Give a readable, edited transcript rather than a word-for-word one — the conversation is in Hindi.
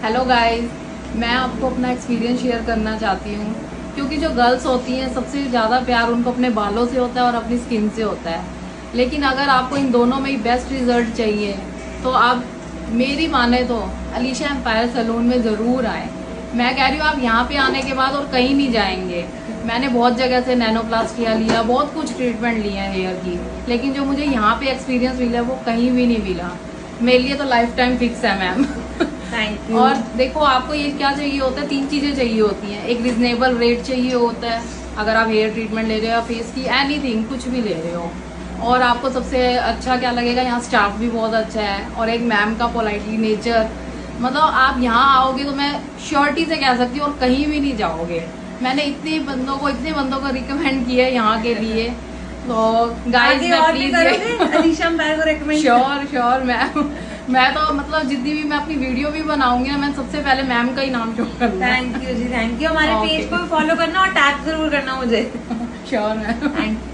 हेलो गाइस, मैं आपको अपना एक्सपीरियंस शेयर करना चाहती हूँ क्योंकि जो गर्ल्स होती हैं सबसे ज़्यादा प्यार उनको अपने बालों से होता है और अपनी स्किन से होता है। लेकिन अगर आपको इन दोनों में ही बेस्ट रिजल्ट चाहिए तो आप मेरी माने तो अलीशा एम्पायर सैलून में ज़रूर आए। मैं कह रही हूँ आप यहाँ पे आने के बाद और कहीं नहीं जाएंगे। मैंने बहुत जगह से नैनोप्लास्टिया लिया, बहुत कुछ ट्रीटमेंट लिया है हेयर की, लेकिन जो मुझे यहाँ पे एक्सपीरियंस मिला वो कहीं भी नहीं मिला। मेरे लिए तो लाइफ टाइम फिक्स है मैम। Thank you. और देखो आपको ये क्या चाहिए होता है, 3 चीजें चाहिए होती हैं। एक रिजनेबल रेट चाहिए होता है अगर आप हेयर ट्रीटमेंट ले रहे हो या फेस की एनीथिंग कुछ भी ले रहे हो। और आपको सबसे अच्छा क्या लगेगा, यहाँ स्टाफ भी बहुत अच्छा है और एक मैम का पोलाइटली नेचर। मतलब आप यहाँ आओगे तो मैं श्योरिटी से कह सकती हूँ और कहीं भी नहीं जाओगे। मैंने इतने बंदों को रिकमेंड किया है यहाँ के लिए। तो गाइस अलीशा एम्पायर को रेकमेंड श्योर मैं तो मतलब जितनी भी मैं अपनी वीडियो भी बनाऊंगी ना, मैं सबसे पहले मैम का ही नाम शो करूंगा। थैंक यू जी, थैंक यू। हमारे पेज को भी फॉलो करना और टैग जरूर करना मुझे। Sure ma'am.